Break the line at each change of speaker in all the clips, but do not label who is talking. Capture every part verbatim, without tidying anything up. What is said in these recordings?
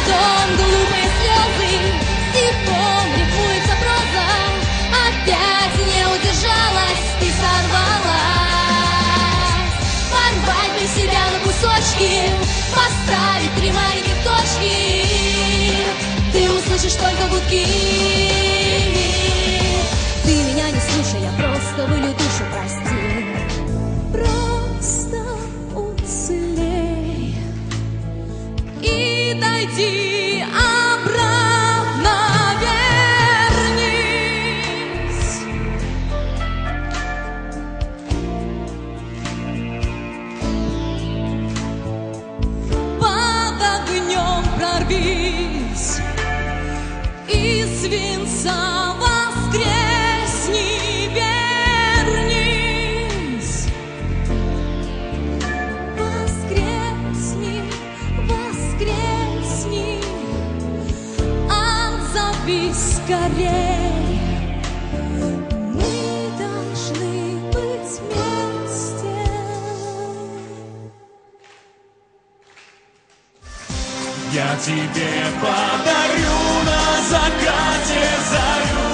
дом, глупые слезы, стихом рифмуется проза. Опять не удержалась, ты сорвалась. Порвать бы себя на кусочки, поставить три маленьких точки. Ты услышишь только гудки. Ты меня не слушай, я просто вылью душу, прости. Просто уцелей и дойди обратно, вернись. Под огнем прорвись, из свинца воскресни, вернись. Воскресни, воскресни, отзовись скорей. Мы должны быть вместе.
Я тебе подарю на закате зарю,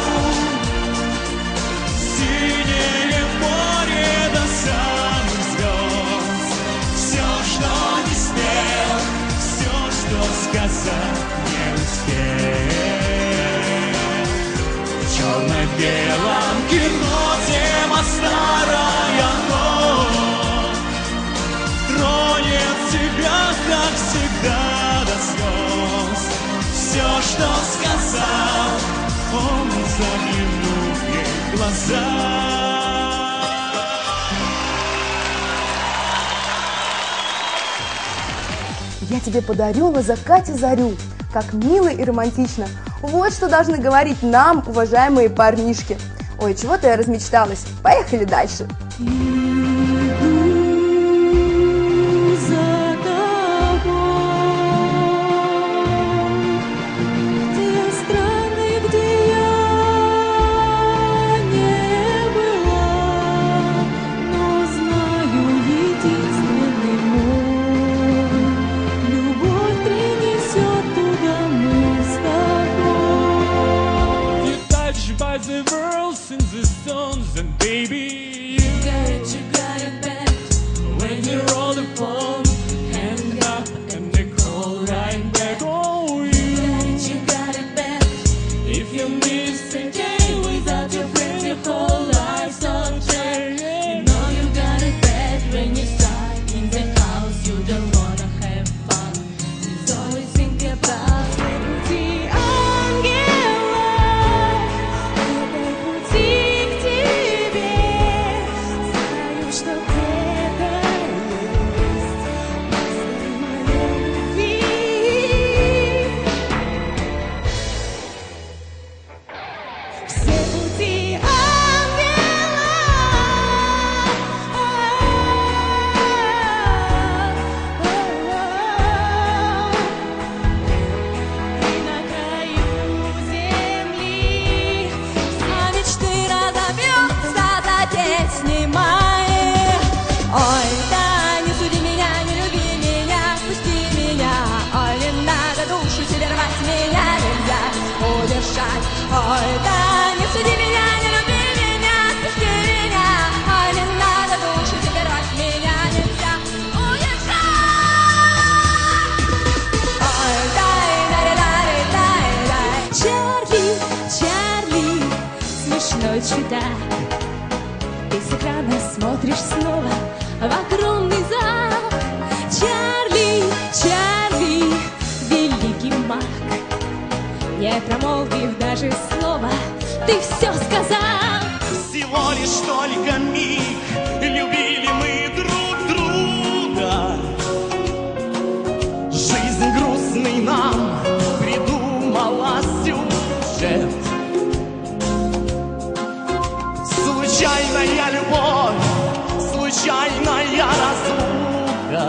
синее море до самых звезд. Все, что не смел, все, что сказать не успел. В черно-белом кино тема старая, но тронет тебя, как всегда, до слез. Все, что сказал, он заглянул ей в глаза.
Я тебе подарю на закате зарю. Как мило и романтично. Вот что должны говорить нам, уважаемые парнишки. Ой, чего-то я размечталась. Поехали дальше.
The world sings the songs, and baby, you got it, you got it back. When you roll the phone, hang up and they call right back. Oh, you got it, you got it back. If you miss a day without your friends, your whole life's on track. You know you got it bad when you start in the house. You don't wanna have fun. It's always think about liberty.
Ой, да, не суди меня, не люби меня, пусти меня. Ой, не надо душу себе рвать, меня нельзя удержать. Ой, да, не суди меня, не люби меня, пусти меня. Ой, не надо душу себе рвать, меня нельзя удержать. Ой, дай, дай, дай, дай, дай. Чарли, Чарли, смешной чудак. Ты с экрана смотришь снова в огромный зал. Чарли, Чарли, великий маг. Не промолвив даже слова, ты все сказал.
Всего лишь только миг, любили мы друг друга. Жизнь грустный нам придумала сюжет. Случайная любовь, случайная разлука.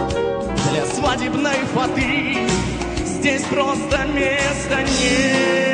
Для свадебной фаты здесь просто места нет.